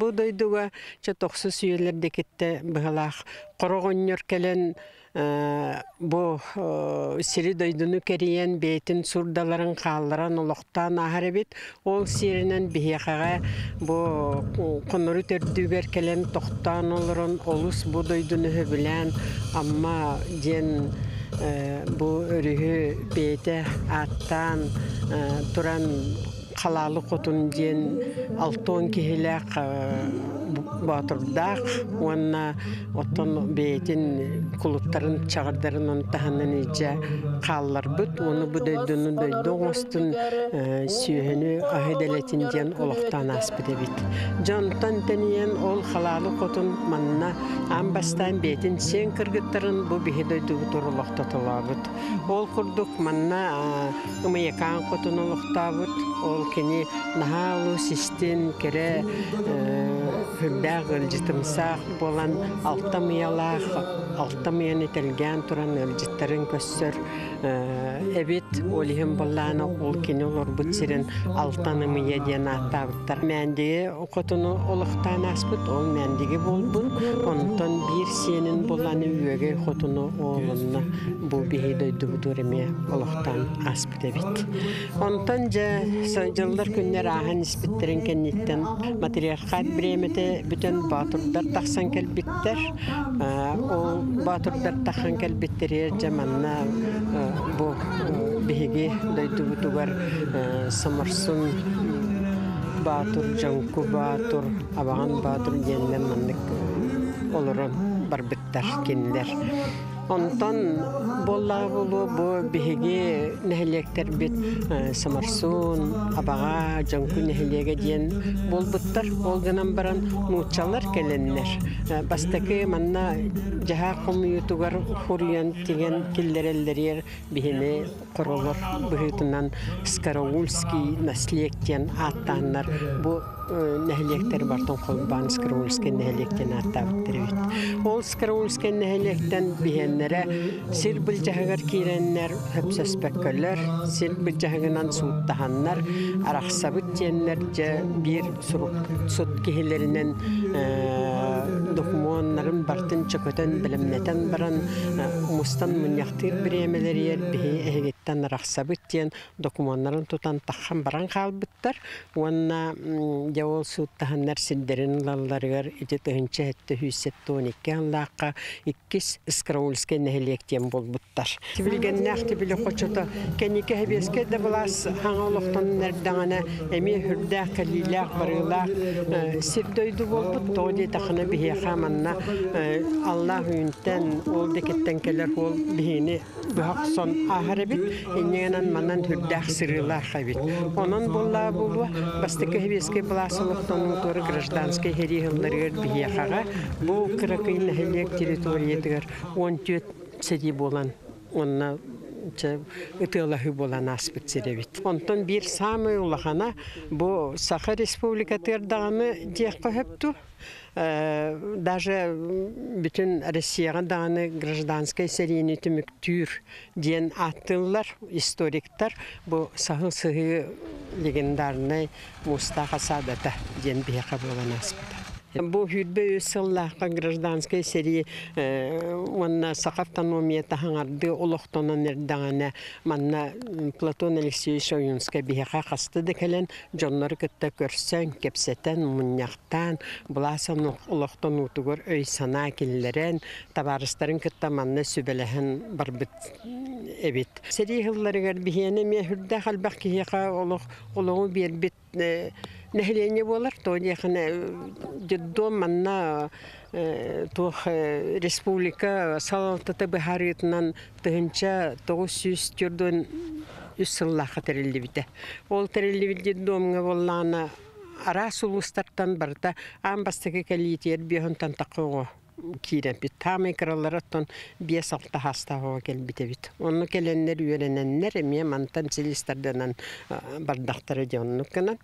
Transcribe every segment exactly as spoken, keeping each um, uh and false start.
бу дойдуга чатоксу сүйелерде кетте быгалах корогоннор келен бу сири дойдуну кериен бейтин сурдаларын каалларан олоктан ахаребит ол сиринен бихекага бу конору төрдүгер келен токтан олорон олус бу дойдуну хөбүлән амма ден бу өрүһү бейте аттан туран халалы котун ден алтон кихилек батырдак уанна оттон бейтин кулуттарын чагырдарын онтаханын ije каллар бут оны бу дөйдүнү дөйдөгөстүн сүйөнү ахеделетин ден олоктан аспыдебит жонтон тениен ол халалы котун манна амбастан бейтин сен кыргыттарын бу бихедойду турулоктотолабыт ол курдук манна ымыякан котун олоктабыт ол кени нахалу систин кере хүлдәг ылжытымсақ болан алтамыялах алтамыян ителген туран ылжыттарын көссөр эбит олихим болланы ол кени олор бутсирин алтанымыя ден аттабыттар мәндеге окотуну олуктан аспыт ол мәндеге болбун онтон бир сенин боланы үөге хотуну оолунна бу бихидойду будуреме олуктан аспыт эбит онтон же жылдар күннер ахан испиттерин кенниттен материалхат бремете бүтін батырдар тақсан келбиттер ол батырдар тақсан келбиттере жаманна бу биһиги дойду бутугар самарсын батыр жанку батыр абаган батыр денден маннык олорон барбиттер кеннер онтон болла болу бу биһиги нехелектер бит самарсун абага жанку нехелеге ден болбуттар олганан баран нучалар келеннер бастакы манна жаха комьютугар хурьян тиген киллереллер бихине королор бухитунан Скараульский наследтен аттаннар бу нехелектер бартон колбан Скараульский нехелектен аттабыттыр бит ол Скараульский нехелектен бихеннере сир билжагар киреннер хөпсөспөккөлөр сир билжагынан суuttаханнар арахсабыт женнер же бир суут кихилеринен докумоннарын бартын чөкөтөн билимнетен баран мустан муньяктыр биремелер бихи эгеттен арахсабыт жен докумоннарын тутан таххан баран калбыттар уанна жавол суuttаханнар силдерин лалларыгар ити тыгынча этте хүссеттоникке анлаакка иккис Скараульский нехелектен болбуттар тибилгеннах тибили хочото кенике хебеске де булас хаңолоктон нердаңана эми хүрдэ калилак барылак сирдойду болбут тоди тахана бихи хаманна Аллах үнтен ол декеттен келер ол бихини бахсон ахаребит инненан манан хүрдэ сырылак хабит онон болла болу бастыке хебеске буласылыктон тор гражданский херихылларыгар бихи хага бу кракый нехелек территориядыгар он тет сиди болан онна че ытылахы болан аспыт сиребит онтон бир самый улахана бу Саха республикатырдаганы жекко хөптү даже bütün Россияга даганы гражданский серийный түмүктүр ден аттылар историктар бу Сахы сыгы легендарный Мустафа Садата ден бияка болан аспыт бу хүрбө сыллаакка гражданской серии манна сакафтономия тахаңарды олохтонон эрдагана манна Платон Алексеевич Оюнский бияка касты декелен жоннор кытта көрсөң кепсетен муньяктан буласын олохтон утугор өй сана киллерен табарыстарын кытта манна сүбелехен барбыт эбит серии хылларыгар бихене ме хүрдө халбак кияка олох олоңу бербит нехлене болар то дехне дом манна тох республика салалтата бахарытынан тынча тогуз жүз түрдөн үсыллаха терилди бите ол терилди бите домга боллана арасулустартан барта амбастыгы калитер бихонтан такого кирен бит тамы кралараттан бес алты хастага келбите бит онну келеннер үйрененнер эме мантан силистерден бардактары жонну канат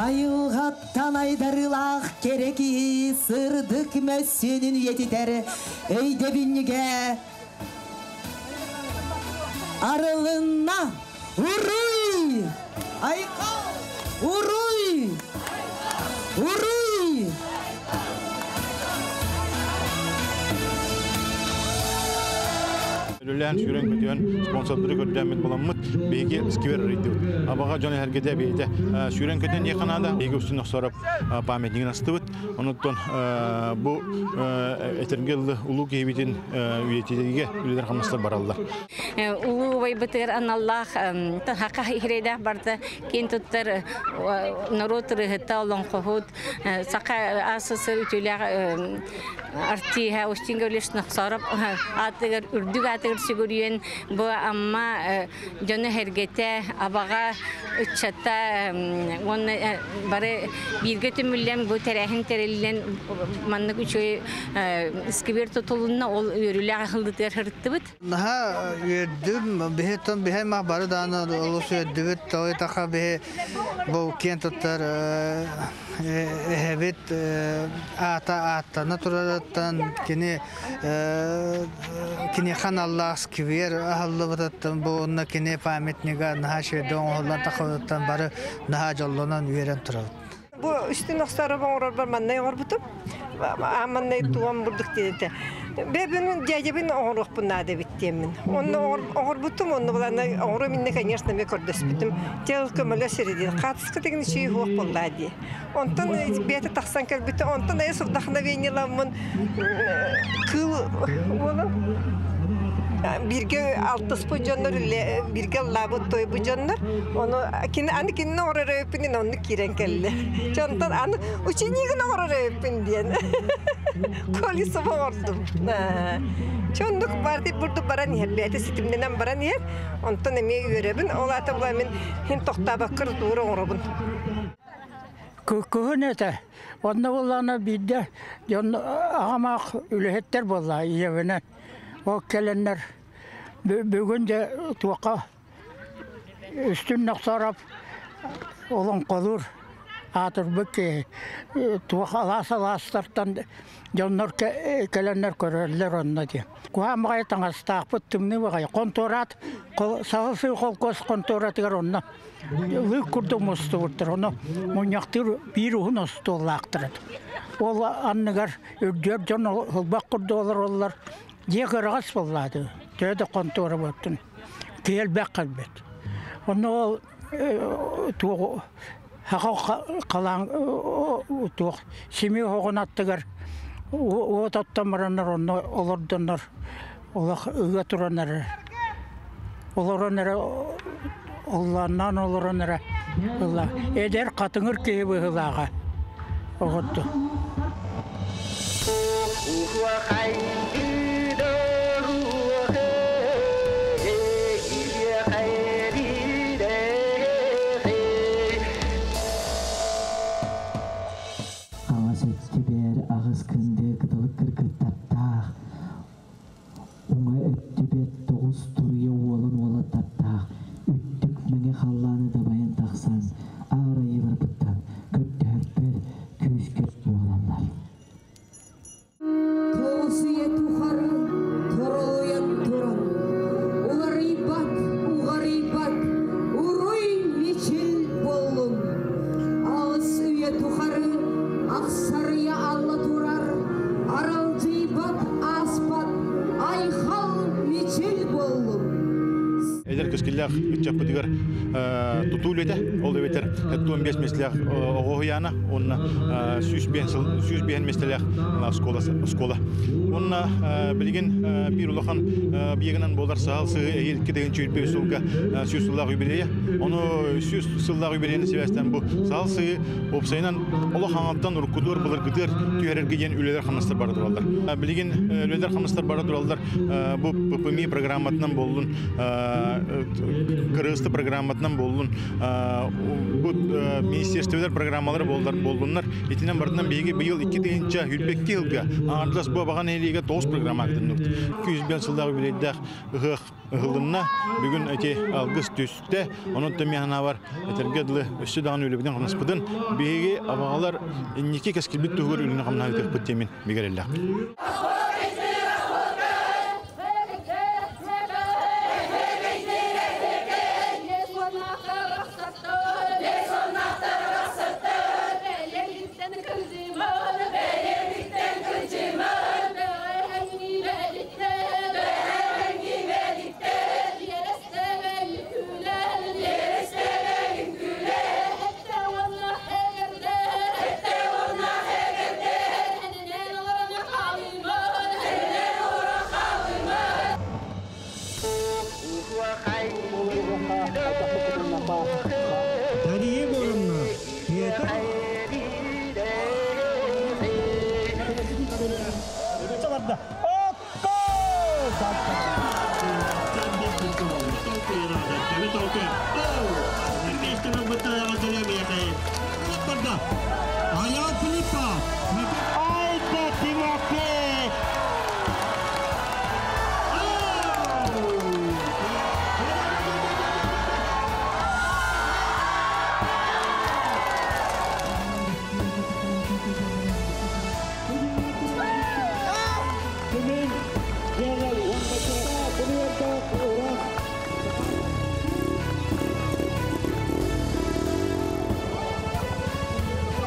Айылғаттан айдарылақ кереки сырдық мәсенін етітері өйде бінніге арылына уруй! Айқа! Уруй! Уруй! Lülen sürün kötüyen sponsorları kötüyen bulanmıt beyge skiver reydi. Abaga jone hergede beyde sürün kötüyen yakanada beyge üstüne sorap pametliğini astıbıt. Onutton bu etergelli ulu gebitin üyetilerine üyeler hamıslar barallar. Ulu baybatır anallah hakka hirede barda kentutlar narotları hatta olan kohut saka asası ütüler artiha ustingolish naksarap atıgar ürdük atıgar siguriyen bu ama jone hergete abaga uçata on bare birge tümüllem bu terehin terelilen manlık üçü iskibir tutulunna ol yürüler hıldıtır hırtıbıt. Naha yerdüm beheton behe mahbarı dana olusu yerdübüt tağı taqa behe bu kentutar evet ata ata naturatan kini kini kanallah skiver ahallı batatan bu onna kini pametniga naha şedon olan taqatan barı naha jallonan üyeren turar. Bu üstün oksarı bağırır var manay orbutum. Amanay tuğam burduk dedi. Bebeğin cacabın oğurluq bunada bittiğimin. Onu oğurbutum onu bulana oğuru minne конечно me kordespütüm. Tel kömele seridi. Qatıskı degen şey hoq bolladı. Ondan bete taqsan kelbite ondan ay surdaqna venilamın kıl olan birge altı spojonlar birge labot toy bujonlar onu kin ani kin orara öpinin onu kiren kelle çantan an uçinigin orara öpin diyen kolisi vurdum çonduk vardı burada baran yer bete sitimden baran yer ondan emeği görebin olata bulamin hin toqta bakır duru orabın Kuhunete, onda olana bir de, ama ülhetler vallahi yevene. O gelenler bugün de tuqa üstünne sarap olan kalır. Atır beki tuqa lasa lastartan canlar gelenler görürler onunla diye. Kuhamaya tangas taqpıttım ne var? Kontorat, sağlısı kolkos kontorat var onunla. Lük kurdu mustuğurdur onu. Munyaktır bir ruhun stollaktırdı. Ol annegar ödür can hılbak kurdu olur onlar. Diye kırğas valladı. Töyde kontora baktın. Kelbek kalbet. Onu tuğ haqa kalan tuğ simi hoğun attıgar. O tattamaranlar onu olurdular. Allah öğütürenler. Olurunlar Allah'dan olurunlar. Allah eder katınır ki bu hılağa. Oğuttu. Ağız kındı kıdalık kırkırtatta Ona öttübet doğuz turuya olun ola tatta Üttük mene hallanı da bayan taksan Ağrayı bırbıttan Kötte hörper küs köt olanlar Toğusuya tuharı Toroluyan turan Ular ibat, uğar ibat Uruy meçil bollun Ağız üye tuharı Aksarıya Allah turar Aralcıybat aspat Ayhal meçil bollun Eder kıskillah ütçapı digar tutuluydu. Oldu beter. on beş mesleğ oğuyana. Onna süs bihen süs bihen mesleğ skola skola. Onna bilgin bir ulakan biyeginden bolar sağlısı ilk degen çürpü sulga süs sullar yübeleye. Onu süs sullar yübeleyeni sebesten bu sağlısı opsaynan Allah hanattan urkudur bulur gider tüyerge gen üleler hamastır barıdır allar. Bilgin üleler hamastır barıdır allar. Bu P P M I programmatından boldun Kırgızstı programmatından бардынан болдун бу министерстволар программалары болдуннар. Итинен бардынан беги быйыл икки тыгынча үрбекке жылга ардас бу баган элиге тоғыз программа актынып. iki yüz жылдагы билейдах ыгык ыгылынна бүгүн эти алгыс төстө онун темяна бар. Этергедлы өссө даган үлүбүдөн канаспыдын беги абагалар инники кескилбит түгөр үлүнө камна айтып битемин бигереллак.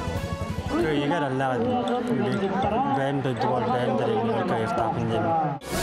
Gue juga adalah band band dari kayak staffing